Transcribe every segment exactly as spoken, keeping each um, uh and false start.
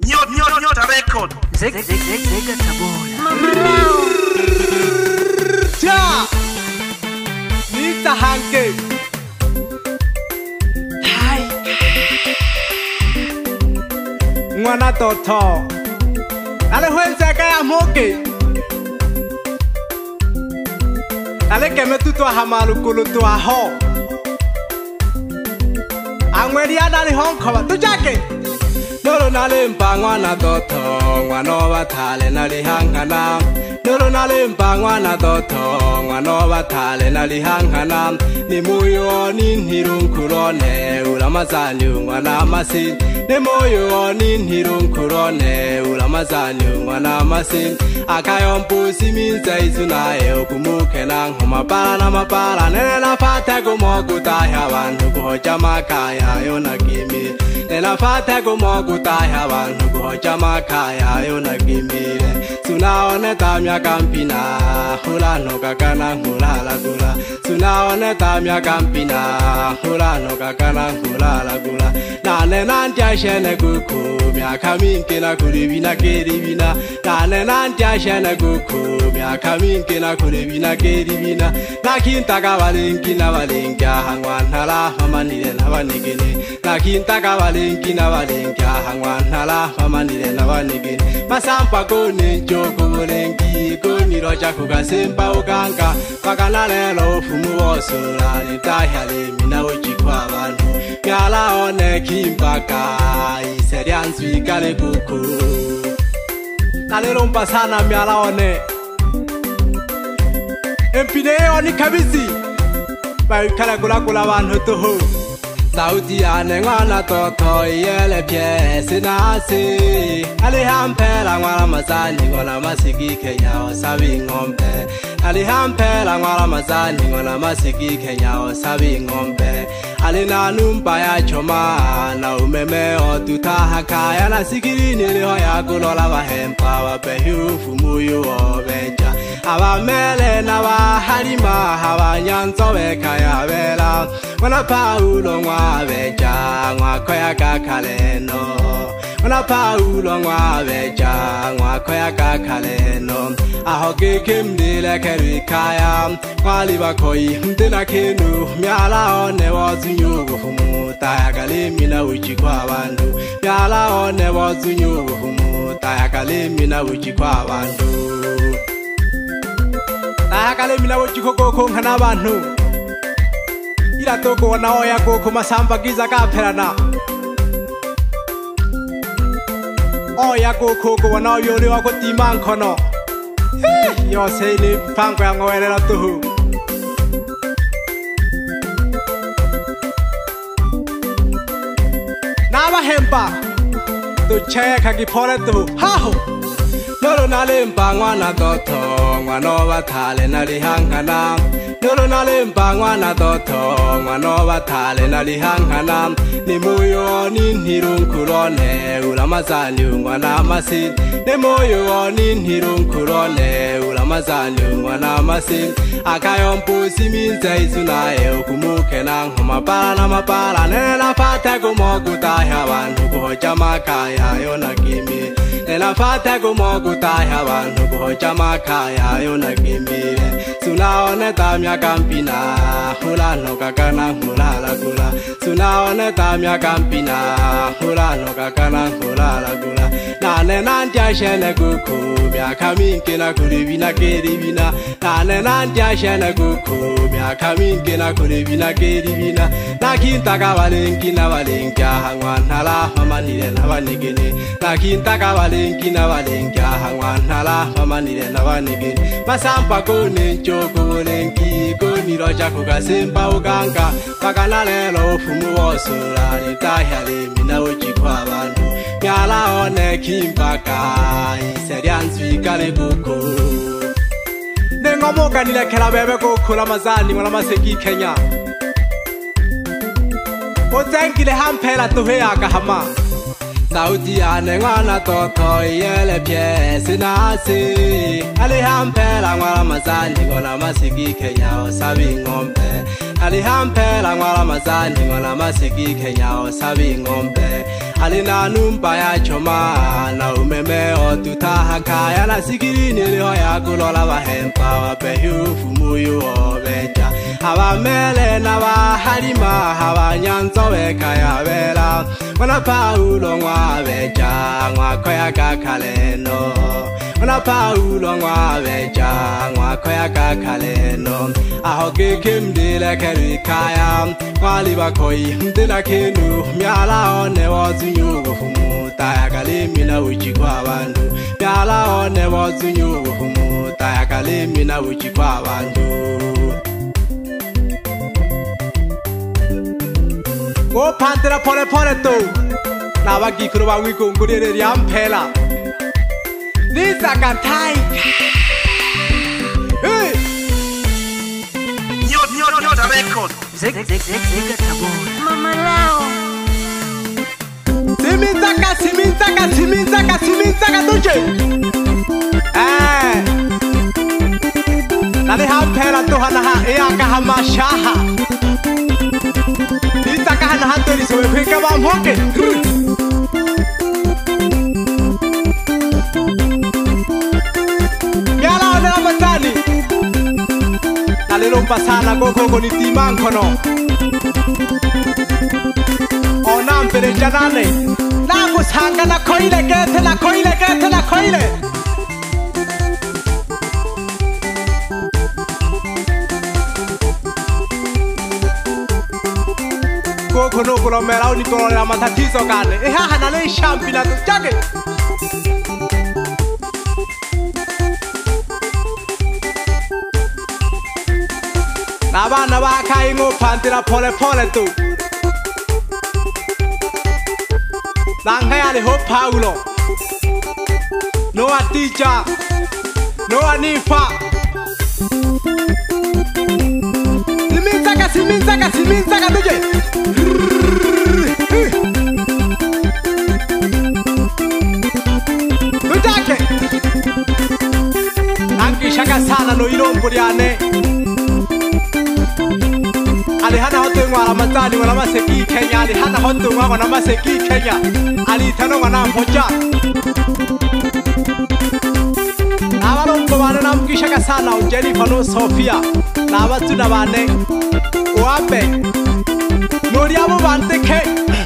Nyota nyota nyota record. Zeg zeg zeg zeg tabona. Ja. Nita hanke. Hai. Ngwana toto. Ale hwenza ka ya moke. Ale keme tutu hamalu kulutu aho. Angwedi adali honkoba tujake. Nolo nale mpa ngwana toto, ngwano batale nali hangana. Nolo nale mpa ngwana toto, ngwano batale nali hangana. Ni moyo ni nhirunkurone, ulamazani ngwana masi. Ni moyo ni nhirunkurone, ulamazani ngwana masi. Akayompusi minza izunaye okumuke na ngomapala na mapala. Nene na fata kumokutaya bantu kuhoja makaya yona kimi. Nena fata kumokutaya bantu kuhoja makaya yona kimile. Sunaone tamya kampina, hula no kakana hula lagula. Sunaone tamya kampina, hula no kakana hula lagula. Nane nantya shene kuku, miaka mingi na kuribina keribina. Nane nantya shene kuku, miaka mingi na kuribina keribina. Nakintaga balingi na balingi ahangwanhala mamanire na banigini. Nakintaga balingi na balingi ahangwanhala mamanire na banigini. Masampa kone njoko bulengi, koni roja kugasempa ukanga. Pakana lelo fumu osura, nitahale mina ujikwa abantu. Miala one kimpaka, iseri answi kale kuku. Nalero mpasana miala one. Empine oni kabisi, bayi kala kula kula bantu toho. Sauti ane ngwana toto yele pye sinasi. Alihampela ngwana mazani ngwana masiki Kenya osabi ngombe. Alihampela ngwana mazani ngwana masiki Kenya osabi ngombe. Alina numba ya choma na umeme otutaha kaya na sikirini liho ya kulola bahempa wapehu fumuyu obeja. Abamele na bahalima habanyanzo bekaya bela. Wana Paulo ngwa beja ngwa koya kakaleno. Wana Paulo ngwa beja ngwa koya kakaleno. Aho keke mdile kerikaya kwali bakoi mdena kenu. Miala one wazunyugu humu tayakalimi na uchi kwa bandu. Miala one wazunyugu humu tayakalimi na uchi kwa bandu. Tayakalimi na uchi koko ngana bandu. Ila toko wana oya koko masamba giza kaperana. Oya koko wana yori wako timankono. Yo sei ni pango ya ngowele na tuhu. Naba hempa tucheka kipole tuhu. Haho Nolo nale mpa ngwana toto, ngwano batale nali hangana. Nolo nale mpa ngwana toto, ngwano batale nali hangana. Ni moyo ni nhirunkurone, ulamazani ngwana masi. Ni moyo ni nhirunkurone, ulamazani ngwana masi. Akayompusi minza izunaye okumuke na ngomapala na mapala. Nene na fata kumokutaya bantu kuhoja makaya yona kimi. Nena fata kumokutaya bantu kuhoja makaya yona kimile. Sunaone tamya kampina, hula no kakana hula lagula. Sunaone tamya kampina, hula no kakana hula lagula. Nane nantya shene kuku, miaka mingi na kuribina keribina. Nane nantya shene kuku, miaka mingi na kuribina keribina. Nakintaga balingi na balingi ahangwanhala mamanire na banigini. Nakintaga balingi na balingi ahangwanhala mamanire na banigini. Masampa kone njoko bulengi, koni roja kugasempa ukanga. Pakana lelo fumu osura, nitahale mina ujikwa abantu. Miala one kimpaka, iseri answi kale kuku. Nengomoka nilekela bebe kuku la mazani ngwana maseki Kenya. Ozenkile hampela tuhe akahama. Sauti ane ngwana toto yele pye sinasi. Alihampela ngwana mazani ngwana masiki Kenya osabi ngombe. Alihampela ngwana mazani ngwana masiki Kenya osabi ngombe. alina numba ya choma na umeme otutaha kaya na sigirini liho ya kulola bahempa wabehu fumuyu obeja haba mele na bahalima haba nyanzo wekaya bela wana paulo ngwa beja ngwa koya kakaleno wana paulo ngwa beja ngwa koya kakaleno aho kekemdele kerikaya kwali bakoi mdela kenu myala one wazunyugo humuta yakalemi na uchi kwa bantu myala one wazunyugo humuta yakalemi na uchi kwa bantu go pantera pole pole to na bagikuru bawiko ngurere ryampela nisaka taika hey Nyot nyot nyot record Zek zek zek zek tabora Mama lao Simintaka simintaka simintaka simintaka tuje Eh Nali hampela to hanaha eaka hamashaha Nitaka hanaha tori sowe kweka bamhoke Yala ona matani Nali rompa sana koko koni timankono Onam pere janane Naku sanga na koile kete na koile kete na koile Koko no kulo merau ni kulo la matatizo kane Eha hanale shampi na tuchake Nabana baka ingo pantira pole pole tu Nangaya le ho Paulo Noa teacher Noa nifa Simintaka simintaka simintaka tuje Tujake Nangi shaka sana no irombo ryane Alihana hoto ngwala matani wala maseki Kenya alihana hoto ngwala maseki Kenya alitano ngwana mmoja Abalombo bana namkishaka sana Jennifer no Sophia nabatu nabane Oape Nori abo banteke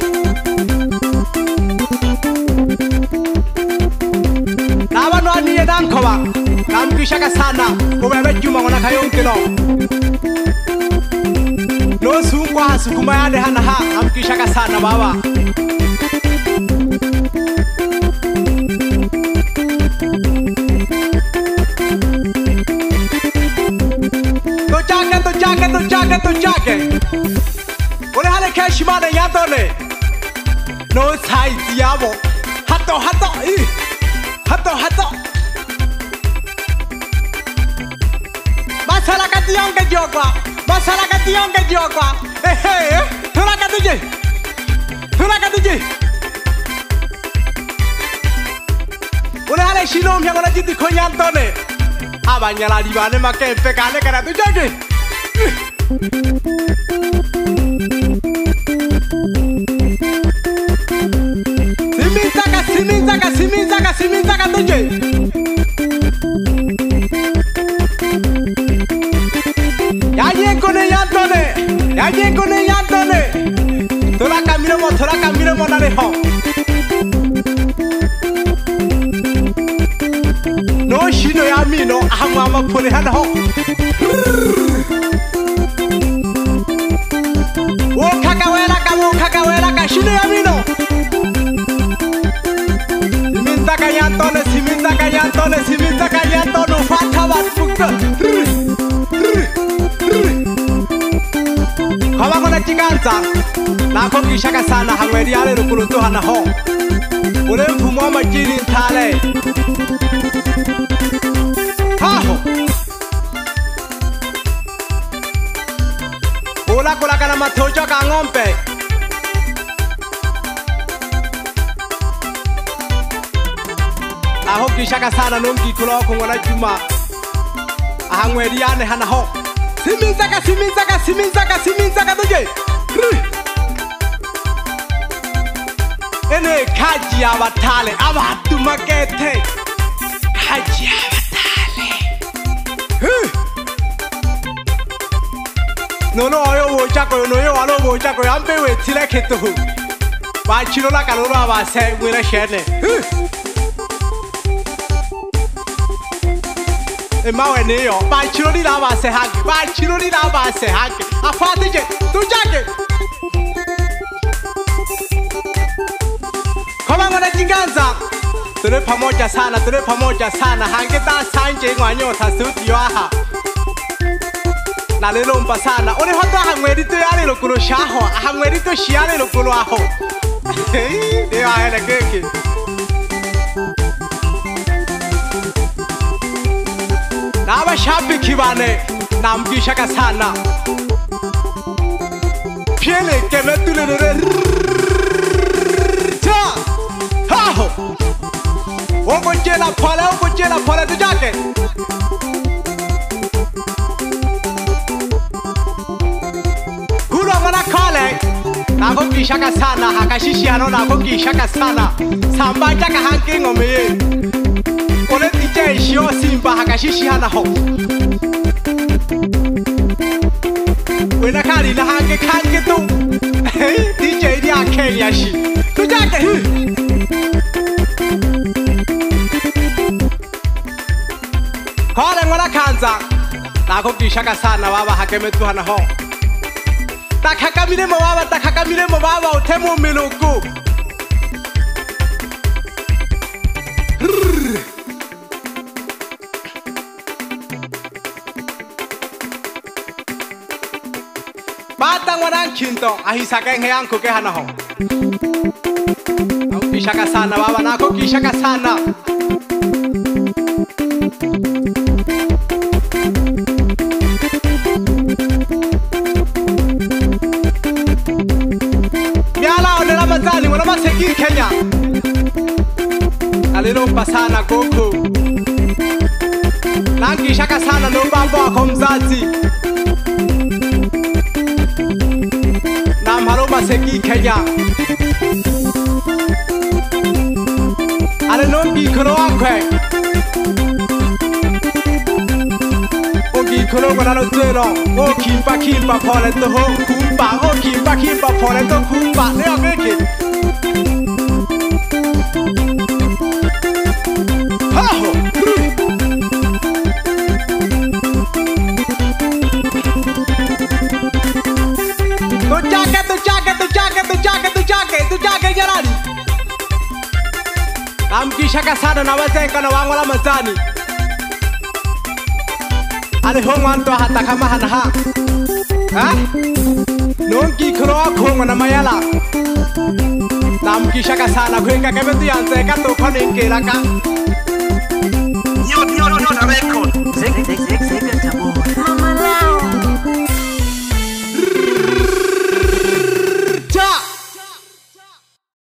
Nabano aniye dankoba namkishaka sana Obebe juma ngwana kayonkelo No sungwa sukuma yade hana ha namkishaka sana baba Tojake tojake tojake tojake Ole hale keshimane yadone No size yabo Hato hato i Hato hato Masala katiyonge jogwa Masala katiyonge jogwa Eh eh eh Tula katuje Tula katuje Ole hale shinom ya wana jiti konyantone Abanyala libane makempe kane kana tujake Simintaka simintaka simintaka simintaka tuje Yaye kone yantone Yaye kone yantone Tola kamiro mo tola kamiro mo nale ho No shino ya mino ahamu ama pone hana ho Wo kakawela ka wo kakawela ka shino ya mino Simintaka yantone simintaka yantone simintaka yantone Fata batfuka Kama kona chikanza Nako kishaka sana hangweri yale rukulutu hana ho Ule mfumo wa majini ntale Haho Ula kula kana matojo ka ngombe Aho kishaka sana nungi kulo kungona juma Ahangweri yane hana ho Simintaka simintaka simintaka simintaka tuje ene kaji abatale abantu makete kaji abatale no no oyo wochako no yo alo wochako ambe wetile keto ba chilo la kaloro abase wira shene e mawe ne yo ba chilo ni la abase hake ba chilo ni la abase hake afate je tujake kama ngona jinganza tule pamoja sana tule pamoja sana hangeta sanje ngwanyota studio aha na lelo mpa sana ore hoto hangwerito yale lokulo shaho hangwerito shiale lokulo aho de ahele keke na bashabiki bane namgishaka sana piele kemetulere ta haho ogo jela pala ogo jela pala tujake kale nako kishaka sana hakashishi ano nako kishaka sana samba jaka hanki ngomeye ole D J shio simba hakashishi hana ho wena kali na hanki kanki tu D J dia Kenya shi tujake kale ngona kanza nako kishaka sana baba hakemetu hana ho takakamile mo baba takakamile mo baba uthemo miluku bata ngwana kinto ahisaka ngeyanko ke hana ho au kishaka sana baba nako kishaka sana Mazani wana maseki Kenya alilo pasana koko nangi shaka sana no baba wako mzazi na mhalo maseki Kenya alilo ngikolo wakwe ngikolo wana lotelo o kimpa kimpa pole to ho kumpa o kimpa kimpa pole to kumpa leo keke haho tujake tujake tujake tujake tujake tujake jarani amkishaka sana na wazenga na wangu la mazani ale hongwanto hata kama hana ha ha nongi kro khonga na mayala namkishaka sana kwenga kebetu yanze ka to khonengela ka Nyot nyot nyot record. Zek zek zek zek tabora.